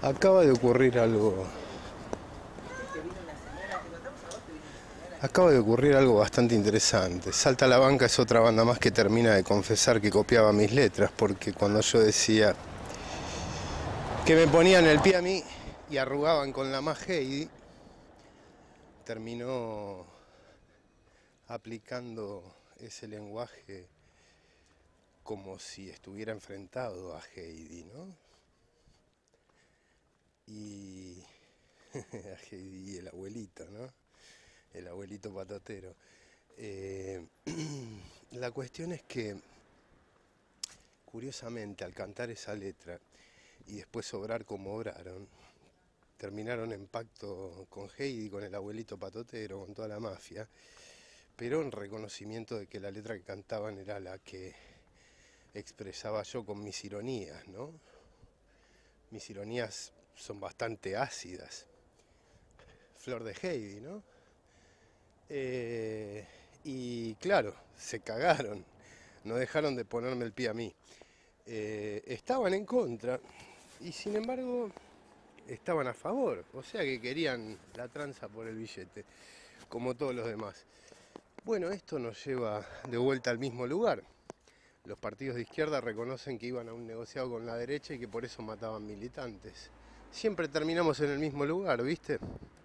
Acaba de ocurrir algo. Acaba de ocurrir algo bastante interesante. Salta a la Banca es otra banda más que termina de confesar que copiaba mis letras, porque cuando yo decía que me ponían el pie a mí y arrugaban con la más Heidi, terminó aplicando ese lenguaje como si estuviera enfrentado a Heidi, ¿no? Y a Heidi y el abuelito, ¿no? El abuelito patotero. Eh, la cuestión es que, curiosamente, al cantar esa letra y después obrar como obraron, terminaron en pacto con Heidi, con el abuelito patotero, con toda la mafia, pero en reconocimiento de que la letra que cantaban era la que expresaba yo con mis ironías, ¿no? Mis ironías son bastante ácidas. Flor de Heidi, ¿no? Y claro, se cagaron, no dejaron de ponerme el pie a mí. Estaban en contra y sin embargo estaban a favor, o sea que querían la tranza por el billete, como todos los demás. Bueno, esto nos lleva de vuelta al mismo lugar. Los partidos de izquierda reconocen que iban a un negociado con la derecha y que por eso mataban militantes. Siempre terminamos en el mismo lugar, ¿viste?